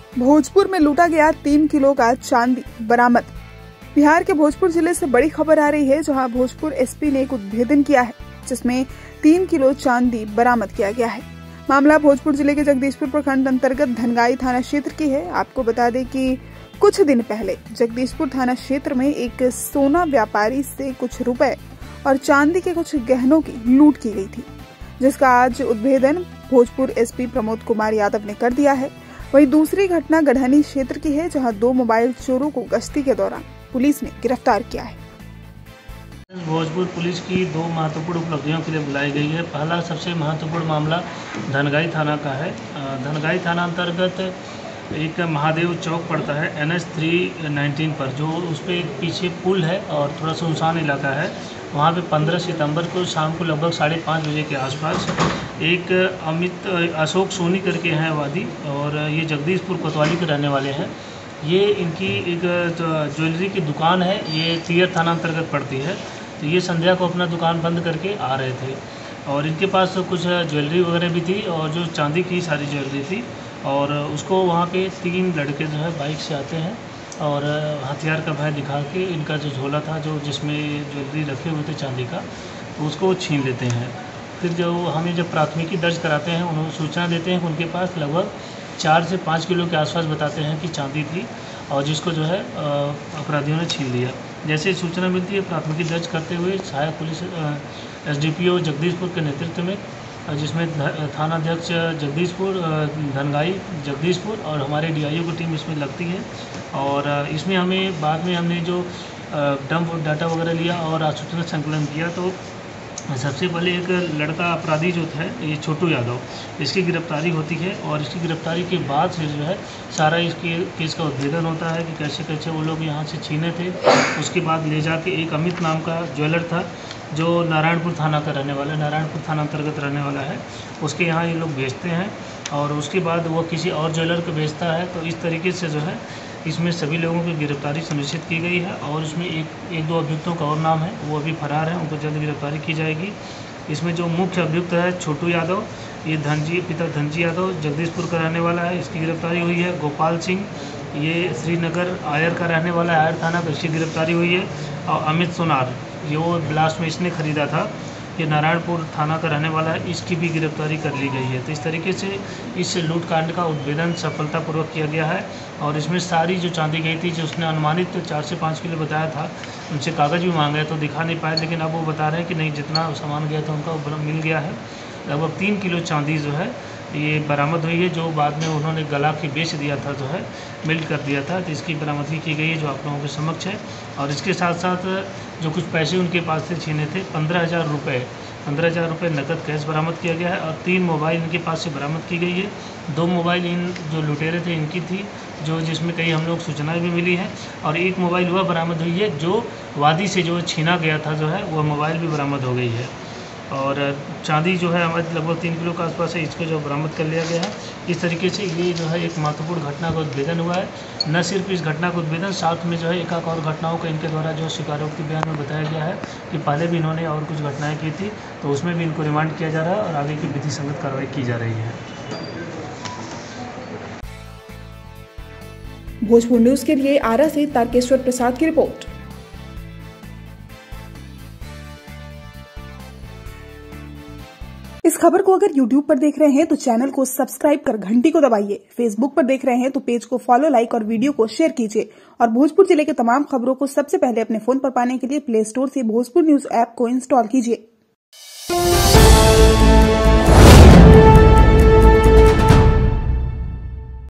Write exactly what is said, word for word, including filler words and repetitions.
भोजपुर में लूटा गया तीन किलो का चांदी बरामद। बिहार के भोजपुर जिले से बड़ी खबर आ रही है, जहां भोजपुर एसपी ने एक उद्भेदन किया है जिसमें तीन किलो चांदी बरामद किया गया है। मामला भोजपुर जिले के जगदीशपुर प्रखंड अंतर्गत धनगाई थाना क्षेत्र की है। आपको बता दें कि कुछ दिन पहले जगदीशपुर थाना क्षेत्र में एक सोना व्यापारी से कुछ रुपए और चांदी के कुछ गहनों की लूट की गई थी, जिसका आज उद्भेदन भोजपुर एसपी प्रमोद कुमार यादव ने कर दिया है। वहीं दूसरी घटना गढ़हनी क्षेत्र की है, जहां दो मोबाइल चोरों को गश्ती के दौरान पुलिस ने गिरफ्तार किया है। भोजपुर पुलिस की दो महत्वपूर्ण उपलब्धियों के लिए बुलाई गई है। पहला सबसे महत्वपूर्ण मामला धनगाई थाना का है। धनगाई थाना अंतर्गत एक महादेव चौक पड़ता है एन एच थ्री नाइनटीन पर, जो उस पर एक पीछे पुल है और थोड़ा सुनसान इलाका है। वहाँ पे पंद्रह सितंबर को शाम को लगभग साढ़े पाँच बजे के आसपास एक अमित अशोक सोनी करके हैं वादी, और ये जगदीशपुर कोतवाली के रहने वाले हैं। ये इनकी एक ज्वेलरी की दुकान है, ये तियर थाना अंतर्गत पड़ती है। तो ये संध्या को अपना दुकान बंद करके आ रहे थे और इनके पास तो कुछ ज्वेलरी वगैरह भी थी और जो चांदी की सारी ज्वेलरी थी, और उसको वहाँ पे तीन लड़के जो है बाइक से आते हैं और हथियार का भय दिखा के इनका जो झोला था, जो जिसमें ज्वेलरी रखे हुए थे चांदी का, तो उसको छीन लेते हैं। फिर जो हमें जब प्राथमिकी दर्ज कराते हैं, उन्होंने सूचना देते हैं कि उनके पास लगभग चार से पाँच किलो के आसपास बताते हैं कि चांदी थी, और जिसको जो है अपराधियों ने छीन लिया। जैसे सूचना मिलती है, प्राथमिकी दर्ज करते हुए सहायक police S D P O Jagdishpur के नेतृत्व में, जिसमें थाना अध्यक्ष जगदीशपुर, धनगाई जगदीशपुर और हमारे डी आई ओ की टीम इसमें लगती है। और इसमें हमें बाद में हमने जो डंप डाटा वगैरह लिया और सूचना संकलन किया, तो सबसे पहले एक लड़का अपराधी जो था, ये छोटू यादव, इसकी गिरफ्तारी होती है। और इसकी गिरफ्तारी के बाद से जो है सारा इसके केस का उद्भेदन होता है कि कैसे कैसे वो लोग यहाँ से छीने थे। उसके बाद ले जाके एक अमित नाम का ज्वेलर था, जो नारायणपुर थाना का रहने वाला है, नारायणपुर थाना अंतर्गत रहने वाला है, उसके यहाँ ये लोग बेचते हैं और उसके बाद वो किसी और ज्वेलर को बेचता है। तो इस तरीके से जो है इसमें सभी लोगों की गिरफ्तारी सुनिश्चित की गई है। और इसमें एक एक दो अभियुक्तों का और नाम है, वो अभी फरार है, उनको जल्द गिरफ्तारी की जाएगी। इसमें जो मुख्य अभियुक्त है छोटू यादव, ये धनजी पिता धनजी यादव जगदीशपुर का रहने वाला है, इसकी गिरफ्तारी हुई है। गोपाल सिंह, ये श्रीनगर आयर का रहने वाला है, आयर थाना पर, इसकी गिरफ्तारी हुई है। और अमित सोनार, जो ब्लास्ट में इसने खरीदा था, ये नारायणपुर थाना का रहने वाला है, इसकी भी गिरफ्तारी कर ली गई है। तो इस तरीके से इस लूटकांड का उद्भेदन सफलतापूर्वक किया गया है। और इसमें सारी जो चांदी गई थी, जो उसने अनुमानित तो चार से पाँच किलो बताया था, उनसे कागज़ भी मांगे तो दिखा नहीं पाए, लेकिन अब वो बता रहे हैं कि नहीं, जितना सामान गया था उनका वो मिल गया है। लगभग तीन किलो चांदी जो है ये बरामद हुई है, जो बाद में उन्होंने गला के बेच दिया था, जो है मेल्ट कर दिया था। तो इसकी बरामदगी की गई है, जो आप लोगों के समक्ष है। और इसके साथ साथ जो कुछ पैसे उनके पास से छीने थे, पंद्रह हज़ार रुपये पंद्रह हज़ार रुपये नकद कैश बरामद किया गया है। और तीन मोबाइल इनके पास से बरामद की गई है। दो मोबाइल इन जो लुटेरे थे इनकी थी, जो जिसमें कई हम लोग सूचनाएँ भी मिली हैं। और एक मोबाइल वह बरामद हुई है जो वादी से जो छीना गया था, जो है वह मोबाइल भी बरामद हो गई है। और चांदी जो है हमारे लगभग तीन किलो के आसपास है, इसको जो बरामद कर लिया गया है। इस तरीके से ये जो है एक महत्वपूर्ण घटना का उद्भेदन हुआ है। न सिर्फ इस घटना का उद्भेदन, साथ में जो है एक और घटनाओं का इनके द्वारा जो स्वीकारोक्ति बयान में बताया गया है कि पहले भी इन्होंने और कुछ घटनाएं की थी, तो उसमें भी इनको रिमांड किया जा रहा है और आगे की विधि संगत कार्रवाई की जा रही है। भोजपुर न्यूज के लिए आरा से तारकेश्वर प्रसाद की रिपोर्ट। इस खबर को अगर यूट्यूब पर देख रहे हैं तो चैनल को सब्सक्राइब कर घंटी को दबाइए। फेसबुक पर देख रहे हैं तो पेज को फॉलो, लाइक और वीडियो को शेयर कीजिए। और भोजपुर जिले के तमाम खबरों को सबसे पहले अपने फोन पर पाने के लिए प्ले स्टोर से भोजपुर न्यूज ऐप को इंस्टॉल कीजिए।